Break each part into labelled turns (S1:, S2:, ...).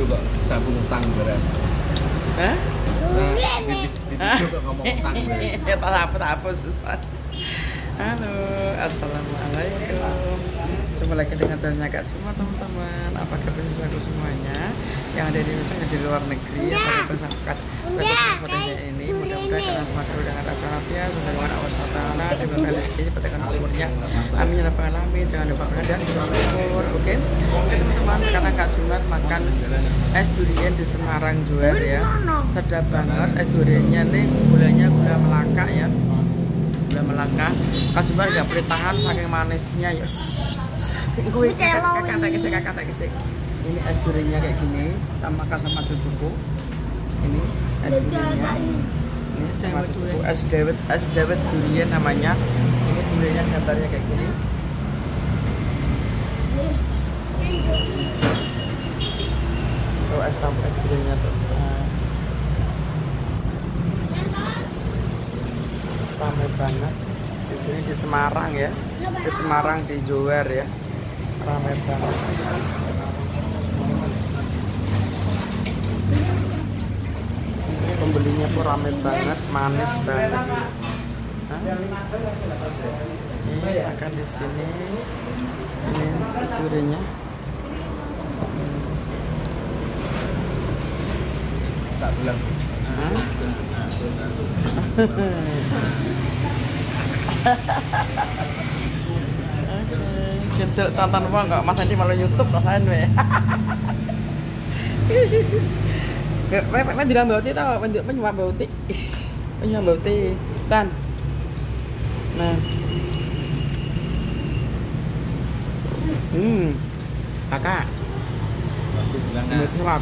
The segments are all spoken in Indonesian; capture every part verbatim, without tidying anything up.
S1: kok sabung utang berat.
S2: Hah?
S1: Nah, di video kok ngomong utang berat.
S2: Ya tak apa-apa susah. Halo, assalamualaikum. Jumpa lagi dengan channelnya Kak Cuma, teman-teman. Apa kabar bagus semuanya yang ada di misalnya di luar negeri atau di pesawat pesawatnya ini. Mudah-mudahan kalian semua selalu dengan rasa walafiat, semoga dengan Allah subhanahu wa taala diberikan rezeki diberikan umurnya. Amin ya rabbal alamin. Jangan lupa berdoa dan bersyukur. Oke, oke teman-teman. Sekarang Kak Cuma makan es durian di Semarang Juwer ya. Sedap banget es duriannya nih, gulanya gula Melaka ya. Gula Melaka. Kak Cuma nggak boleh tahan saking manisnya ya. Gue kakak kakak kisik kakak kisik. Ini es duriannya kayak gini, sama makan sama cucuku. Ini es duriannya. Ini sama cucuku es dawet, es dawet durian namanya. Ini duriannya gambarnya kayak gini. Tuh es sama es duriannya tuh. Ramai banget. Di sini di Semarang ya. Di Semarang di Juwer ya. Ramai banget. Ini pembelinya pun ramai banget, manis banget. Hah? Ini akan di sini. Ini duriannya.
S1: Tak bilang.
S2: Kita tonton apa enggak? Mas Andi malah YouTube rasain we. Mek mek dirang bauti tau, penyuap bauti. Ish, penyuap bauti. Tan. Nah. Hmm. Kakak.
S1: Aku bilang
S2: Ini suap.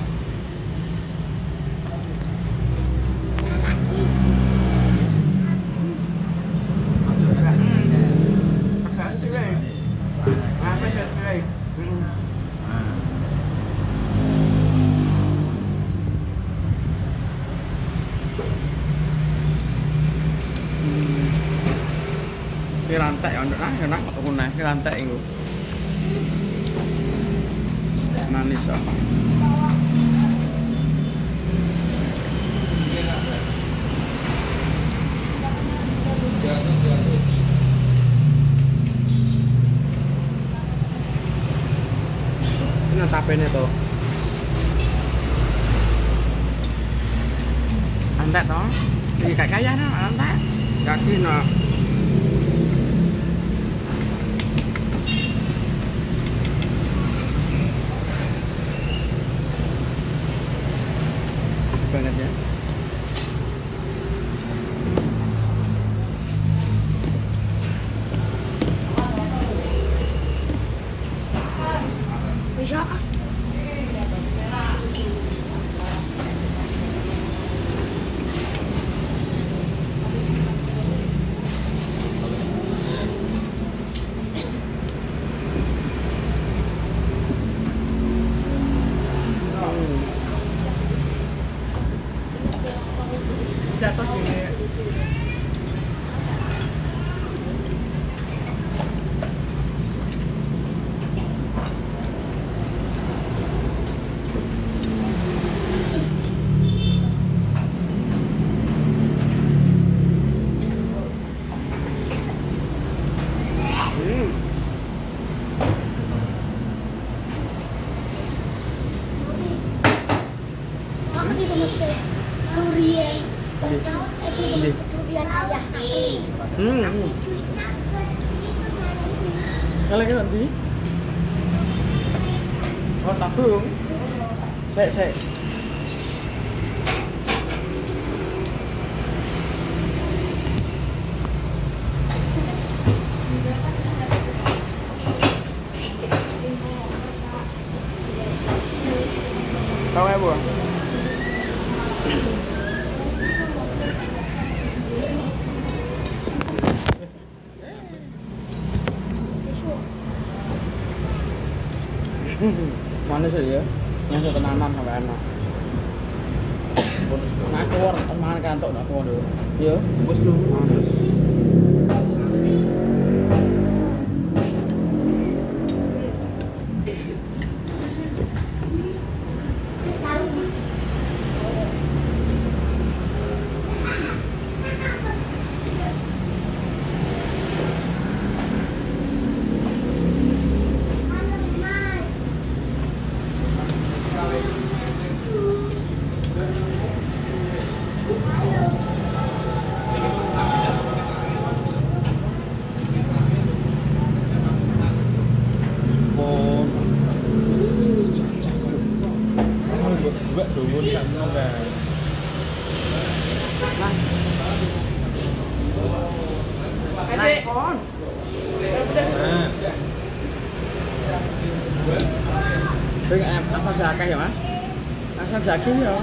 S2: Cái rantai on enak enak aku nah cái rantai itu manis oh. Ini tapenya tuh rantai toh di kayak kaya nah rantai kaki nah banget ya.
S3: Bisa kan?
S2: Jatuh sini.
S3: Aku tidak mesti durian. Itu durian ayah asli.
S2: Hmm.
S3: Asli
S2: hmm.
S3: cuitnya.
S2: Kalau kita nanti. Oh tabung. Sek sek. Tahu ya bu? Manis ya, yang tenanan sampai enak. Nah keluar, teman kantor nak keluar dulu. Yo, bos dulu. Manis.
S1: Buat dulu sama kan.
S2: Adik. Nah. Pengen asal jakah ya mas? Asal daging ya?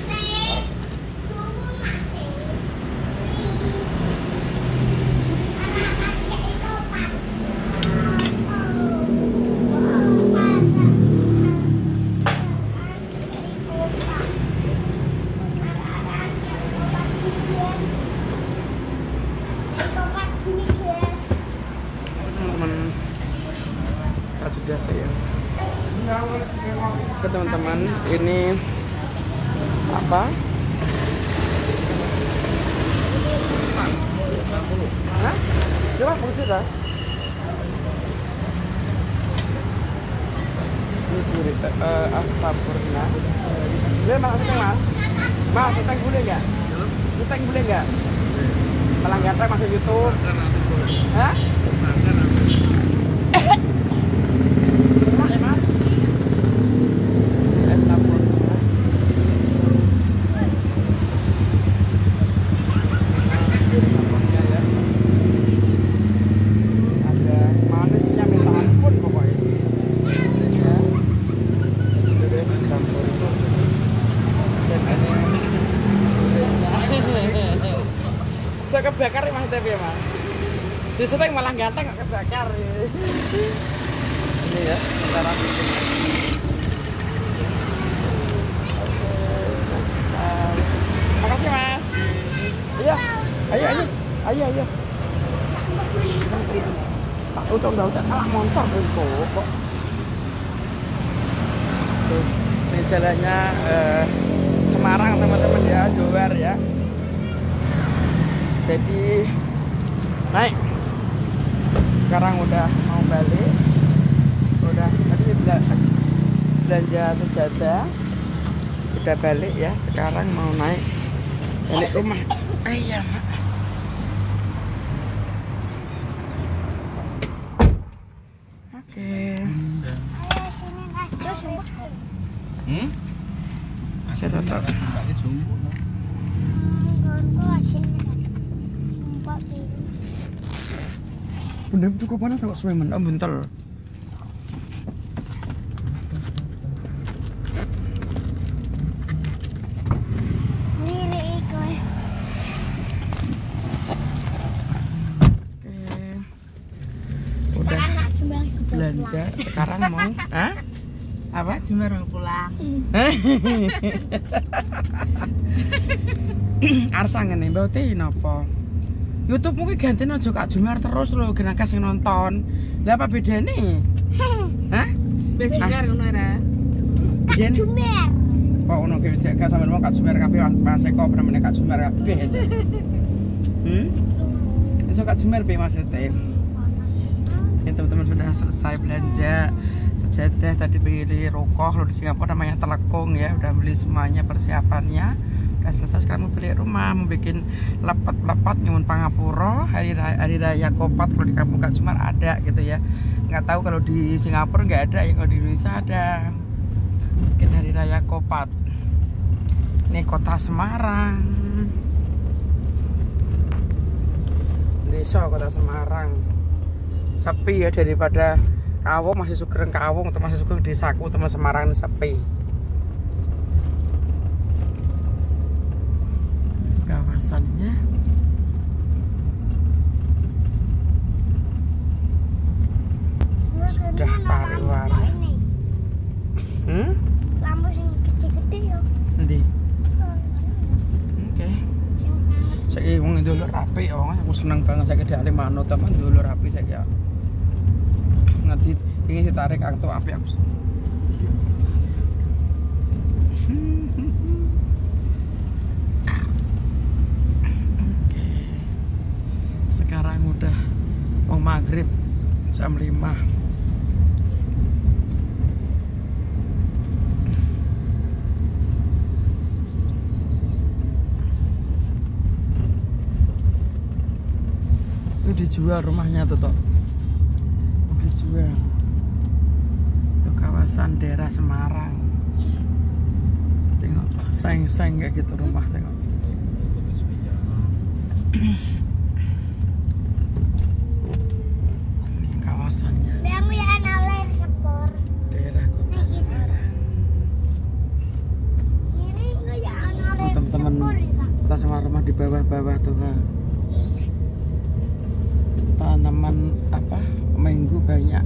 S2: Oke teman-teman, ini apa? Hah? lima puluh juta? Ini cerita uh, Astagfirullah. Boleh mas, seteng mas? Mas, seteng boleh nggak? Seteng boleh nggak? Malang ganteng masuk YouTube. Hah? Saya kebakar ya mas T V ya mas. Di syuting malah ganteng nggak kebakar. Ini ya cara bikin. Makasih mas. Iya, ayo ayo, ayo ayo. Tak udah udah udah kalah motor kok. Tuh, ini jalannya eh, Semarang teman-teman ya, Jower ya. Jadi naik. Sekarang udah mau balik. Udah tadi belanja sejadah. Udah balik ya. Sekarang mau naik balik rumah. Ayam. Oke.
S1: Hmm?
S2: Saya tetap.
S1: Kali sungguh.
S2: Bunda itu kok mana tak suwe men, bentel. Udah belanja, sekarang mau, ah? Apa?
S3: Cuma mau pulang.
S2: Arsa ngene, mbok te napa? YouTube mungkin ganti aja Kak Jumar terus lho, genaka sing nonton. Lah apa bedane? Hah?
S3: Mbak Jumar ngono ora?
S2: Kak
S3: Jumar.
S2: Kok ngono ki cek Kak sampeyan Kak Jumar kabeh Mas Eko bener Kak Jumar kabeh aja. Hmm? Iso Kak Jumar piye maksudnya? Ya teman-teman sudah selesai belanja sejadah, tadi beli rokok kalau di Singapura namanya telekung ya, udah beli semuanya persiapannya. Udah selesai, sekarang mau beli rumah, mau bikin lepat-lepat nyuwun pangapura, hari raya, hari raya kopat kalau di kampung Kak Jumar ada gitu ya. Nggak tahu kalau di Singapura nggak ada ya, kalau di Indonesia ada. Bikin hari raya kopat. Ini kota Semarang. Desa kota Semarang. Sepi ya, daripada Kawung masih Sugeng Kawung atau masih Sugeng desaku teman Semarang ini sepi. Kawasannya sudah pariwara. Hmm?
S3: Lampu sing gede-gede yo.
S2: Endi? Oke. Saiki wong ndolur rapi ya, aku seneng banget saiki dhek manut teman ndolur rapi saiki ya. Nanti ini ditarik aku api aku. Oke. Sekarang udah mau maghrib jam lima. Itu dijual rumahnya tuh toh. Dijual. Itu kawasan daerah Semarang. Seng-seng kayak gitu rumah tengok. Ini kawasannya.
S3: Kamu ya anak sepor.
S2: Daerah Kota Semarang.
S3: Ini enggak ya anak
S2: Oh, teman-teman,
S3: sepor ya, Kak.
S2: Kota Semarang rumah di bawah-bawah tuh Kak. Tanaman apa? Minggu banyak.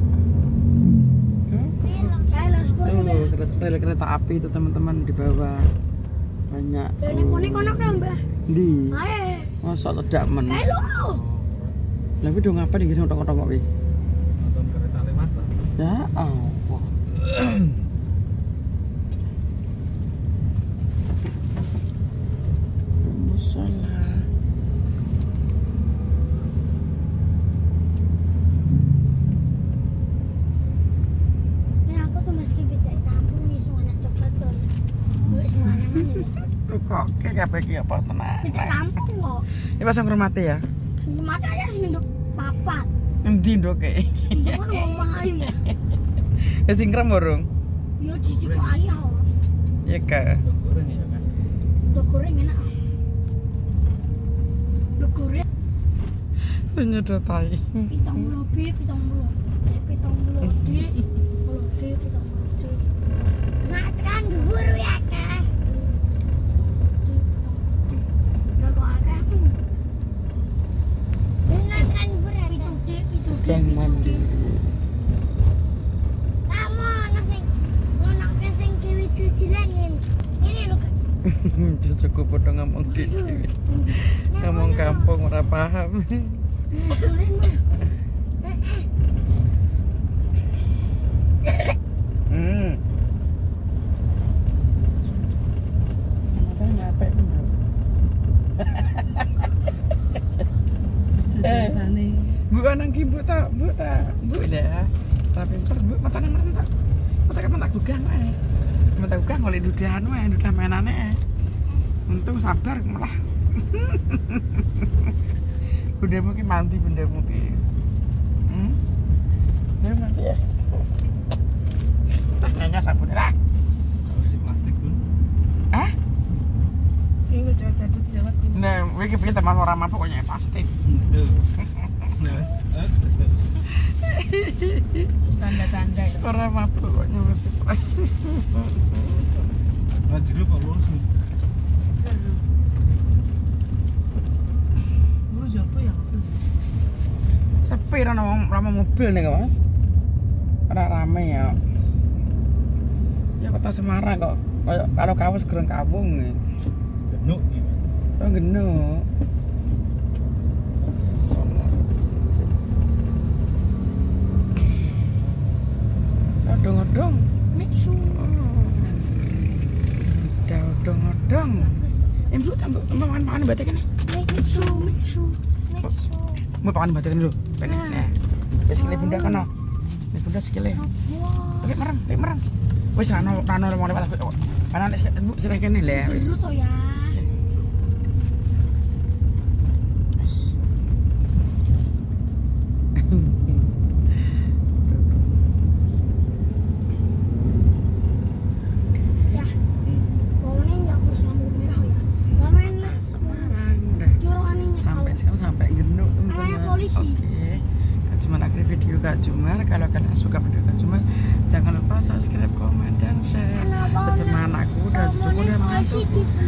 S2: Tuh, rel kereta api itu teman-teman di bawah banyak.
S3: Ini poni kono ke Mbah.
S2: Di.
S3: Ae.
S2: Mosok ledak men.
S3: Kae lho.
S2: Lah kuwi do ngapa iki nonton-nonton kok wi?
S1: Nonton kereta lewat.
S2: Ya Allah. Musola.
S3: Ya aku tuh meski beda kampung nih semua coklat tuh. Gue semua mana ya.
S2: Tuh kok kayak apa iki apa tenan.
S3: Beda kampung kok.
S2: Ya pas ngrumati ya.
S3: Mata aja sendok papat.
S2: Endi ndok e?
S3: Kan ngomong ayu ya.
S2: Wis singkrem urung?
S3: Ya jijik kok ayah.
S2: Ya ka.
S1: Goreng ya kan.
S3: Udah goreng enak. Udah goreng.
S2: Nyedotai.
S3: Pitang lobi, pitang lobi, pitang lobi, lobi, pitang lobi. Nah, tekan dhuwur ya, Kak. Udah kok akeh aku. Benar kan berat. Pitude, pitude.
S2: Gang mandi.
S3: Kamu ana sing ngono sing dewi jujulan ngene. Ini lho, Kak.
S2: Cucuku padha ngomong dhewe. Ngomong kampung ora paham. Hmm. Ada nyampe bener. Eh, Bu anang ki Bu tak, Bu tak, Bu dah. Tapi pinter Bu mata nang mata. Mata kan mata gugang ae. Mata gugang oleh dudahan wae, dudah mainane. Untung sabar malah. Udah mungkin mati benda mungkin. Hmm? Udah mati ya. Tanya sabun lah.
S1: Harus si plastik pun.
S2: Ah?
S3: Ini udah jadi jawab.
S2: Nah, wiki pilih teman orang mampu pokoknya plastik.
S1: Nes.
S3: Tanda-tanda.
S2: Orang mampu pokoknya mesti plastik.
S1: Ah, jadi Pak lurus nih.
S3: Lurus apa ya?
S2: Sepi rame rame mobil nih Mas. Ora rame ya. Ya Kota Semarang kok kayak kalau kawas gereng kawung nih.
S1: Genuk nih.
S2: Oh genuk. Solar kecil-kecil. Odong-odong.
S3: Mitsu.
S2: Udah odong-odong. Ibu tambah tambah makan-makan batik ini.
S3: Mitsu, Mitsu, Mitsu.
S2: Mau pakan batik dulu. Penek. Nah. Wis kene bunda kana. Ini bunda sekile.
S3: Wah.
S2: Lek merem, lek merem. Wis rano rano mau lewat aku. Karena nek ibu sirah kene le wis.
S3: Dulu tuh ya.
S2: Wis.
S3: Ya. Bawangnya nyapus lampu merah ya. Bawangnya
S2: Semarang udah.
S3: jorokane
S2: Sampai sekarang sampai genuk
S3: Namanya
S2: teman-teman.
S3: polisi.
S2: Oke. Kak Jumar akhir video Kak Jumar. Kalau kalian suka video Kak Jumar, jangan lupa subscribe, komen, dan share. Bersama anakku dan cucuku dan menantuku.